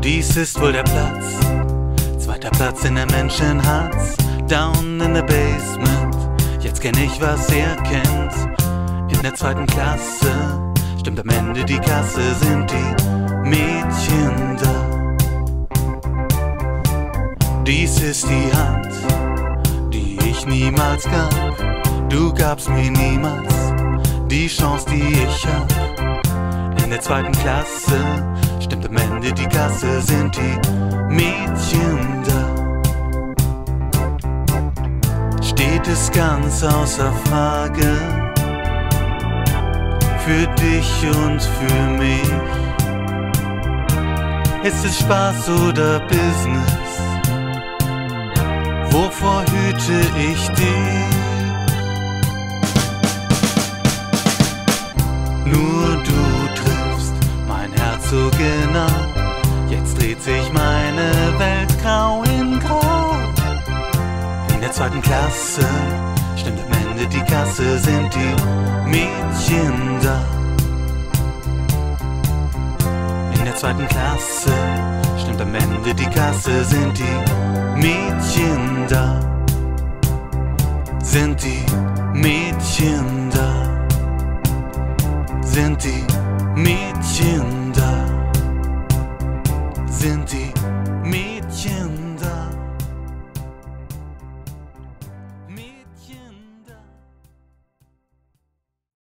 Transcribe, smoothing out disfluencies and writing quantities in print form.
Dies ist wohl der Platz, zweiter Platz in der Menschenherz. Down in the basement, jetzt kenn ich, was er kennt. In der zweiten Klasse, stimmt am Ende die Kasse, sind die Mädchen da. Dies ist die Hand, die ich niemals gab. Du gabst mir niemals die Chance, die ich hab. In der zweiten Klasse, stimmt am Ende die Kasse, sind die Mädchen da. Steht es ganz außer Frage, für dich und für mich. Ist es Spaß oder Business? Wovor hüte ich dich? Nur du triffst mein Herz so genau. Jetzt dreht sich meine Welt grau in grau. In der zweiten Klasse, stimmt am Ende die Kasse, sind die Mädchen da. In der zweiten Klasse, stimmt am Ende die Kasse, sind die Mädchen da. Sind die Mädchen da. Sind die Mädchen da. Sind die Mädchen da.